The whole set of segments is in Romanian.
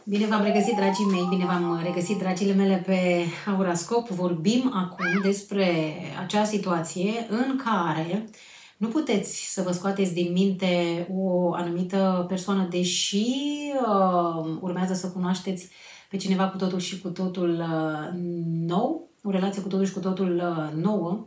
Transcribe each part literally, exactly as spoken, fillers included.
Bine v-am regăsit, dragii mei, bine v-am regăsit, dragile mele, pe Aurascop. Vorbim acum despre acea situație în care nu puteți să vă scoateți din minte o anumită persoană, deși uh, urmează să cunoașteți pe cineva cu totul și cu totul uh, nou, o relație cu totul și cu totul uh, nouă.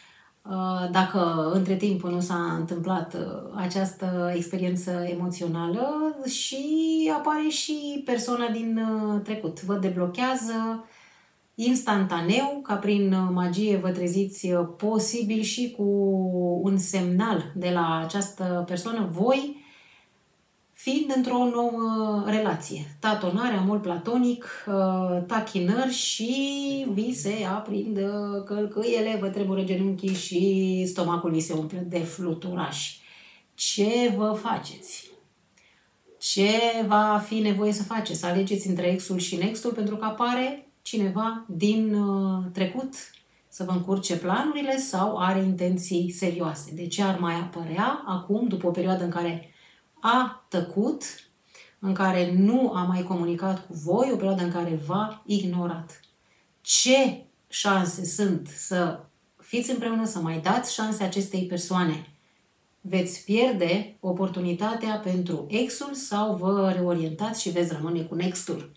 Dacă între timp nu s-a întâmplat această experiență emoțională și apare și persoana din trecut. Vă deblochează instantaneu, ca prin magie vă treziți posibil și cu un semnal de la această persoană, voi fiind într-o nouă relație. Tatonare, amor platonic, tachinări și vi se aprind călcâiele, vă tremură genunchii și stomacul vi se umple de fluturași. Ce vă faceți? Ce va fi nevoie să faceți? Să alegeți între exul și nextul, pentru că apare cineva din trecut să vă încurce planurile sau are intenții serioase. De ce ar mai apărea acum, după o perioadă în care a tăcut, în care nu a mai comunicat cu voi, o perioadă în care v-a ignorat? Ce șanse sunt să fiți împreună, să mai dați șanse acestei persoane? Veți pierde oportunitatea pentru exul sau vă reorientați și veți rămâne cu nextul?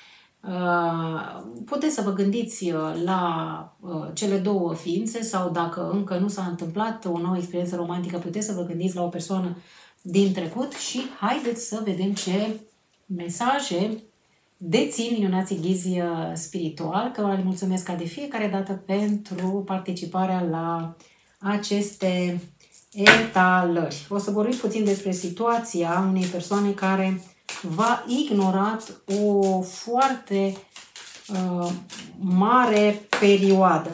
Puteți să vă gândiți la cele două ființe sau, dacă încă nu s-a întâmplat o nouă experiență romantică, puteți să vă gândiți la o persoană din trecut și haideți să vedem ce mesaje dețin minunații ghizi spiritual, cărora le mulțumesc ca de fiecare dată pentru participarea la aceste etalări. O să vorbim puțin despre situația unei persoane care v-a ignorat o foarte uh, mare perioadă.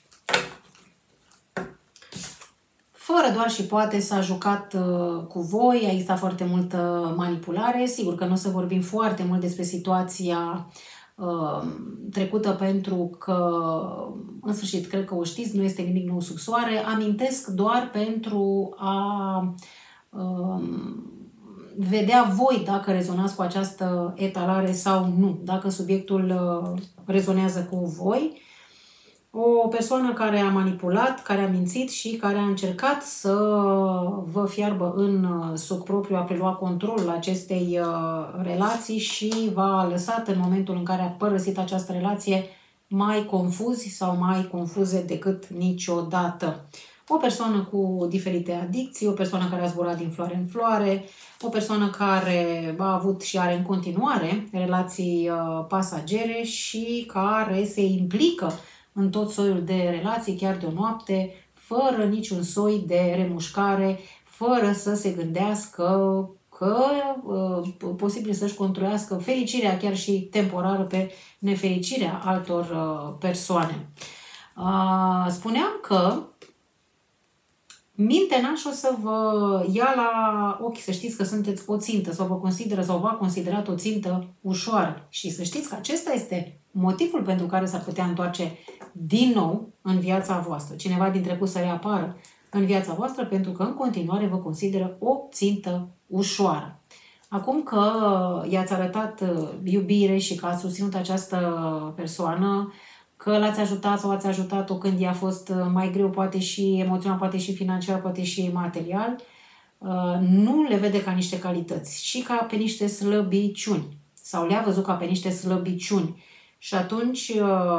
Fără doar și poate s-a jucat uh, cu voi, a existat foarte multă manipulare. Sigur că nu o să vorbim foarte mult despre situația uh, trecută, pentru că, în sfârșit, cred că o știți, nu este nimic nou sub soare. Amintesc doar pentru a uh, vedea voi dacă rezonați cu această etalare sau nu, dacă subiectul uh, rezonează cu voi. O persoană care a manipulat, care a mințit și care a încercat să vă fiarbă în suc propriu, a preluat controlul acestei relații și v-a lăsat în momentul în care a părăsit această relație mai confuzi sau mai confuze decât niciodată. O persoană cu diferite adicții, o persoană care a zburat din floare în floare, o persoană care a avut și are în continuare relații pasagere și care se implică în tot soiul de relații, chiar de o noapte, fără niciun soi de remușcare, fără să se gândească că uh, posibil să-și construiască fericirea, chiar și temporară, pe nefericirea altor uh, persoane. Uh, spuneam că mintea n-aș o să vă ia la ochi, să știți că sunteți o țintă sau vă consideră sau v-a considerat o țintă ușoară. Și să știți că acesta este motivul pentru care s-ar putea întoarce din nou în viața voastră. Cineva din trecut să reapară în viața voastră, pentru că în continuare vă consideră o țintă ușoară. Acum că i-ați arătat iubire și că ați susținut această persoană, că l-ați ajutat sau ați ajutat-o când i-a fost mai greu, poate și emoțional, poate și financiar, poate și material, nu le vede ca niște calități, ci ca pe niște slăbiciuni. Sau le-a văzut ca pe niște slăbiciuni. Și atunci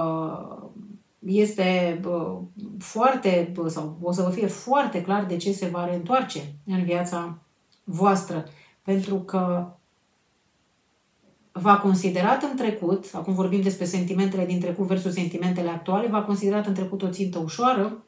este foarte, sau o să vă fie foarte clar de ce se va reîntoarce în viața voastră. Pentru că v-a considerat în trecut, acum vorbim despre sentimentele din trecut versus sentimentele actuale, v-a considerat în trecut o țintă ușoară,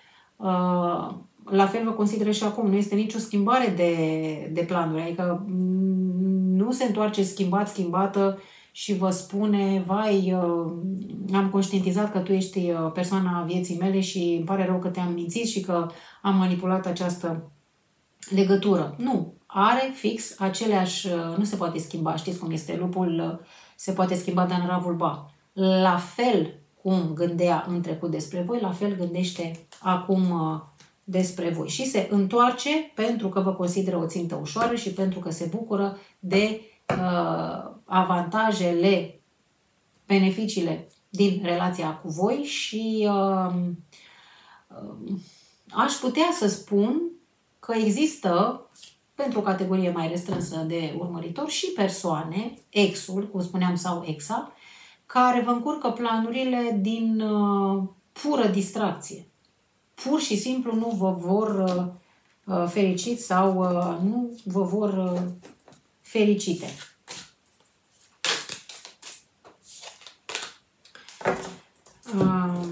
la fel vă consideră și acum. Nu este nicio schimbare de, de planuri, adică nu se întoarce schimbat, schimbată și vă spune: vai, am conștientizat că tu ești persoana vieții mele și îmi pare rău că te-am mințit și că am manipulat această legătură. Nu. Are fix aceleași, nu se poate schimba, știți cum este, lupul se poate schimba, dar în ravul ba. La fel cum gândea în trecut despre voi, la fel gândește acum despre voi. Și se întoarce pentru că vă consideră o țintă ușoară și pentru că se bucură de uh, avantajele, beneficiile din relația cu voi și uh, uh, aș putea să spun că există, pentru o categorie mai restrânsă de urmăritori, și persoane, exul, cum spuneam, sau exa, care vă încurcă planurile din uh, pură distracție. Pur și simplu nu vă vor uh, fericiți sau uh, nu vă vor uh, fericite. Uh,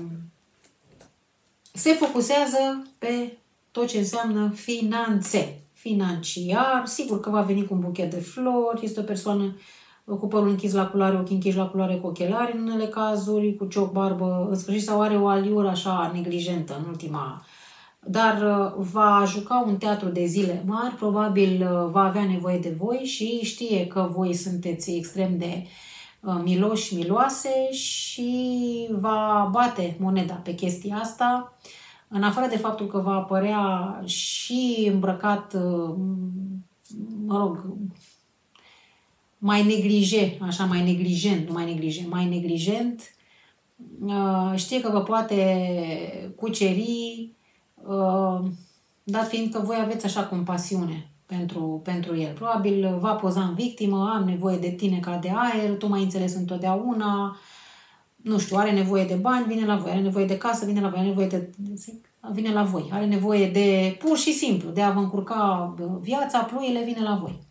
se focusează pe tot ce înseamnă finanțe. Financiar, sigur că va veni cu un buchet de flori, este o persoană cu părul închis la culoare, ochii închiși la culoare, cu ochelari în unele cazuri, cu cioc, barbă, în sfârșit, sau are o aliură așa neglijentă în ultima. Dar va juca un teatru de zile mari, probabil va avea nevoie de voi și știe că voi sunteți extrem de miloși, miloase și va bate moneda pe chestia asta. În afară de faptul că va apărea și îmbrăcat, mă rog, mai neglige, așa, mai neglijent, nu mai neglige, mai neglijent, știe că vă poate cuceri, dat fiind că voi aveți așa compasiune pentru, pentru el. Probabil va poza în victimă, am nevoie de tine ca de aer, tu m-ai înțeles întotdeauna, nu știu, are nevoie de bani, vine la voi, are nevoie de casă, vine la voi, are nevoie de... vine la voi, are nevoie de, pur și simplu, de a vă încurca viața, pluile, vine la voi.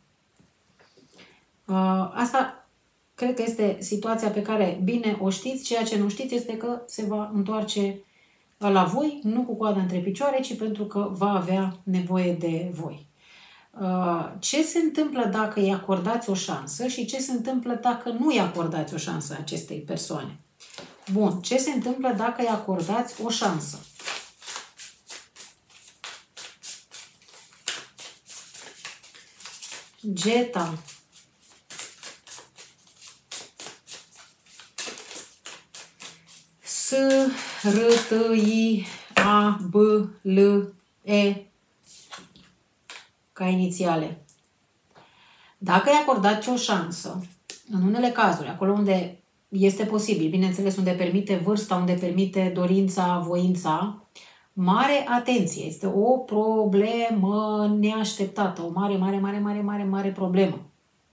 Asta cred că este situația pe care bine o știți. Ceea ce nu știți este că se va întoarce la voi, nu cu coada între picioare, ci pentru că va avea nevoie de voi. Ce se întâmplă dacă îi acordați o șansă și ce se întâmplă dacă nu îi acordați o șansă acestei persoane? Bun, ce se întâmplă dacă îi acordați o șansă? Geta. S, R, T, I, A, B, L, E, ca inițiale. Dacă îi acordați o șansă, în unele cazuri, acolo unde este posibil, bineînțeles, unde permite vârsta, unde permite dorința, voința, mare atenție, este o problemă neașteptată, o mare, mare, mare, mare, mare, mare problemă.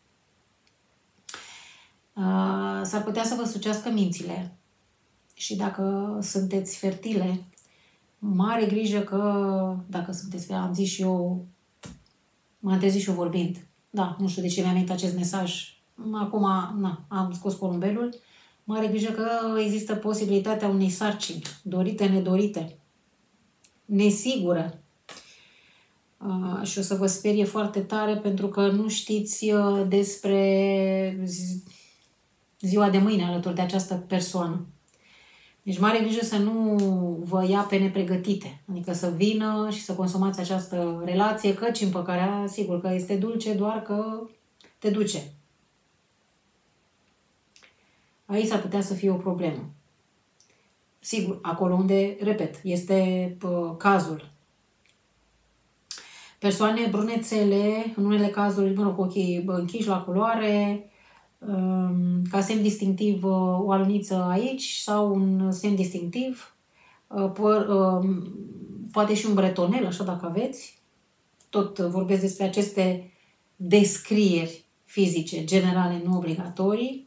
S-ar putea să vă sucească mințile și dacă sunteți fertile, mare grijă că, dacă sunteți, am zis și eu, m-am trezit și eu vorbind. Da, nu știu de ce mi-a venit acest mesaj. Acum, na, am scos porumbelul. Mare grijă că există posibilitatea unei sarcini, dorite, nedorite, nesigură. Uh, și o să vă sperie foarte tare pentru că nu știți uh, despre zi, ziua de mâine alături de această persoană. Deci mare grijă să nu vă ia pe nepregătite, adică să vină și să consumați această relație, căci împăcarea, sigur că este dulce, doar că te duce. Aici s-ar putea să fie o problemă. Sigur, acolo unde, repet, este pă, cazul. Persoane brunețele, în unele cazuri, mă rog, cu ochii închiși la culoare, ca semn distinctiv o aluniță aici sau un semn distinctiv, poate și un bretonel, așa dacă aveți. Tot vorbesc despre aceste descrieri fizice, generale, nu obligatorii.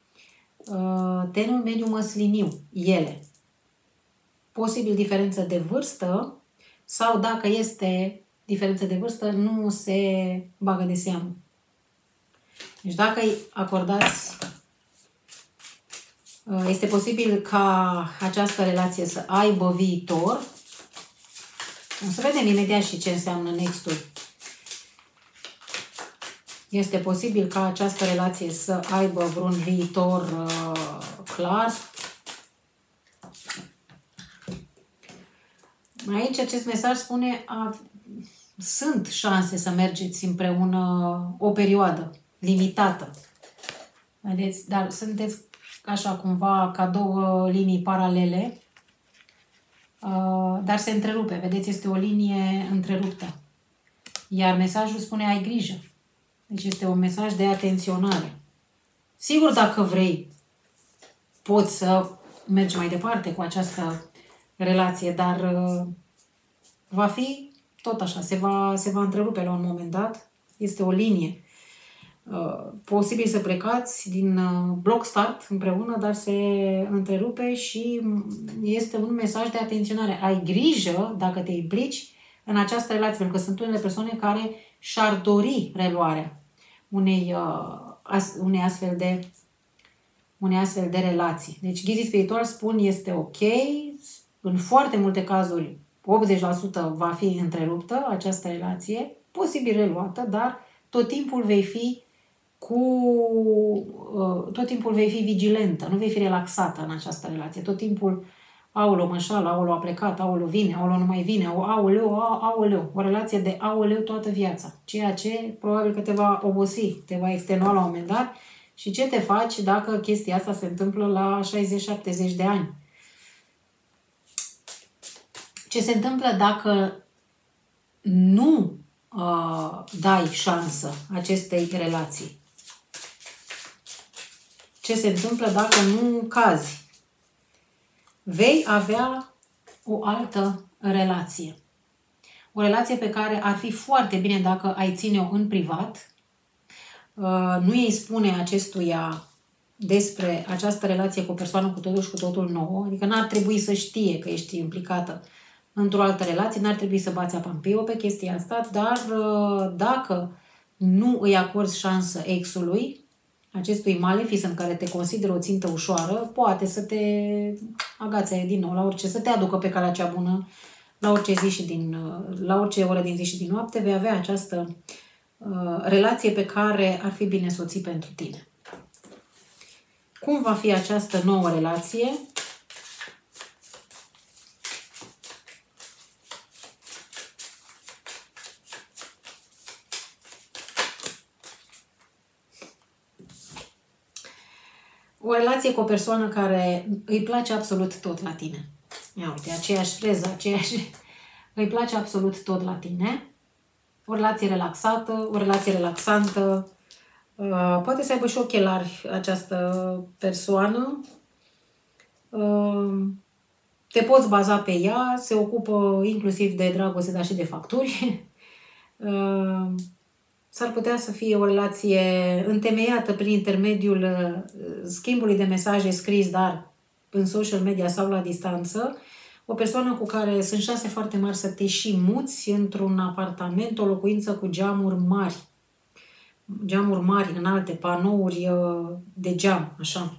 Tenul mediu măsliniu, ele. Posibil diferență de vârstă sau dacă este diferență de vârstă, nu se bagă de seamă. Deci dacă îi acordați, este posibil ca această relație să aibă viitor. O să vedem imediat și ce înseamnă nextul. Este posibil ca această relație să aibă vreun viitor uh, clar. Aici acest mesaj spune a, sunt șanse să mergeți împreună o perioadă limitată. Vedeți? Dar sunteți așa cumva ca două linii paralele, uh, dar se întrerupe. Vedeți? Este o linie întreruptă. Iar mesajul spune ai grijă. Deci este un mesaj de atenționare. Sigur, dacă vrei, poți să mergi mai departe cu această relație, dar uh, va fi tot așa, se va, se va întrerupe la un moment dat. Este o linie. Uh, posibil să plecați din uh, bloc start împreună, dar se întrerupe și este un mesaj de atenționare. Ai grijă dacă te implici în această relație, pentru că sunt unele persoane care și-ar dori reluarea unei, uh, as, unei, astfel de, unei astfel de relații. Deci ghizii spirituali spun este ok, în foarte multe cazuri optzeci la sută va fi întreruptă această relație, posibil reluată, dar tot timpul vei fi cu uh, tot timpul vei fi vigilentă, nu vei fi relaxată în această relație. Tot timpul aoleu, mășală, aoleu a plecat, aoleu vine, aoleu nu mai vine, aoleu, aoleu. O relație de aoleu toată viața. Ceea ce probabil că te va obosi, te va extenua la un moment dat. Și ce te faci dacă chestia asta se întâmplă la șaizeci șaptezeci de ani? Ce se întâmplă dacă nu uh, dai șansă acestei relații? Ce se întâmplă dacă nu cazi? Vei avea o altă relație. O relație pe care ar fi foarte bine dacă ai ține-o în privat. Nu îi spune acestuia despre această relație cu o persoană cu totul și cu totul nouă. Adică n-ar trebui să știe că ești implicată într-o altă relație, n-ar trebui să bați apa în piu pe chestia asta, dar dacă nu îi acorzi șansă exului, acestui maleficent care te consideră o țintă ușoară, poate să te agațe din nou la orice, să te aducă pe calea cea bună, la orice zi și din, la orice oră din zi și din noapte, vei avea această uh, relație pe care ar fi bine să o ții pentru tine. Cum va fi această nouă relație? O relație cu o persoană care îi place absolut tot la tine. Ia uite, aceeași freză, aceeași... Îi place absolut tot la tine. O relație relaxată, o relație relaxantă. Uh, poate să aibă și ochelari această persoană. Uh, te poți baza pe ea, se ocupă inclusiv de dragoste, dar și de facturi. Uh, S-ar putea să fie o relație întemeiată prin intermediul schimbului de mesaje scris, dar în social media sau la distanță. O persoană cu care sunt șanse foarte mari să te și muți într-un apartament, o locuință cu geamuri mari. Geamuri mari, înalte, panouri de geam, așa.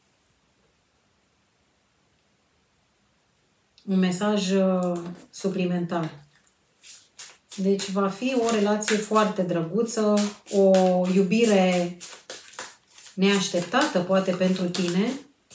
Un mesaj suplimentar. Deci va fi o relație foarte drăguță, o iubire neașteptată, poate pentru tine,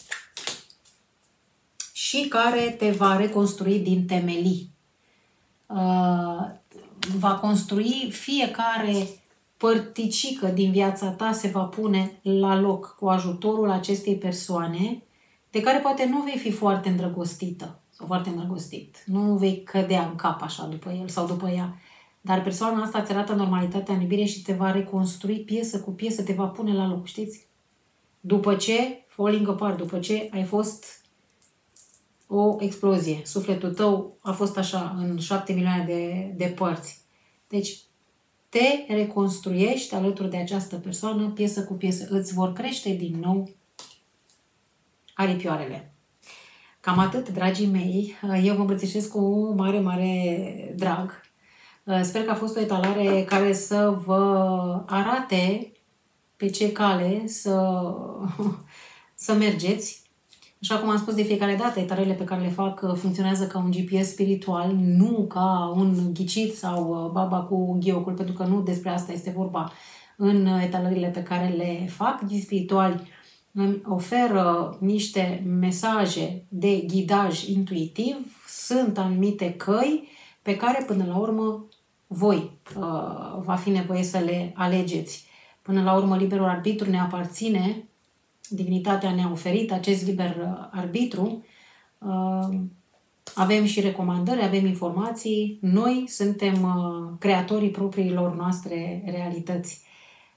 și care te va reconstrui din temelii. Uh, va construi fiecare părticică din viața ta, se va pune la loc cu ajutorul acestei persoane, de care poate nu vei fi foarte îndrăgostită sau foarte îndrăgostit. Nu vei cădea în cap așa după el sau după ea. Dar persoana asta îți arată normalitatea în iubire și te va reconstrui piesă cu piesă, te va pune la loc, știți? După ce, falling apart, după ce ai fost o explozie, sufletul tău a fost așa în șapte milioane de, de părți. Deci te reconstruiești alături de această persoană, piesă cu piesă. Îți vor crește din nou aripioarele. Cam atât, dragii mei. Eu vă îmbrățișez cu mare, mare drag. Sper că a fost o etalare care să vă arate pe ce cale să, să mergeți. Așa cum am spus de fiecare dată, etalările pe care le fac funcționează ca un G P S spiritual, nu ca un ghicit sau baba cu ghiocul, pentru că nu despre asta este vorba în etalările pe care le fac. Ghicii spirituali îmi oferă niște mesaje de ghidaj intuitiv, sunt anumite căi pe care până la urmă voi uh, va fi nevoie să le alegeți. Până la urmă, liberul arbitru ne aparține, divinitatea ne-a oferit acest liber arbitru, uh, avem și recomandări, avem informații, noi suntem uh, creatorii propriilor noastre realități.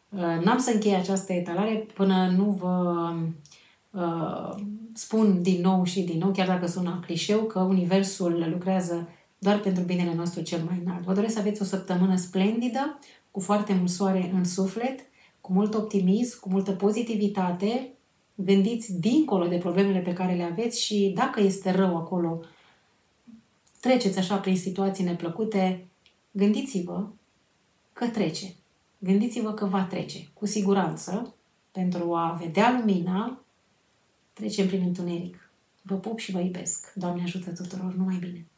N-am să închei această etalare până nu vă uh, spun din nou și din nou, chiar dacă sună clișeu, că Universul lucrează doar pentru binele nostru cel mai înalt. Vă doresc să aveți o săptămână splendidă, cu foarte mult soare în suflet, cu mult optimism, cu multă pozitivitate. Gândiți dincolo de problemele pe care le aveți și dacă este rău acolo, treceți așa prin situații neplăcute, gândiți-vă că trece. Gândiți-vă că va trece. Cu siguranță, pentru a vedea lumina, trecem prin întuneric. Vă pup și vă iubesc. Doamne ajută tuturor, numai bine!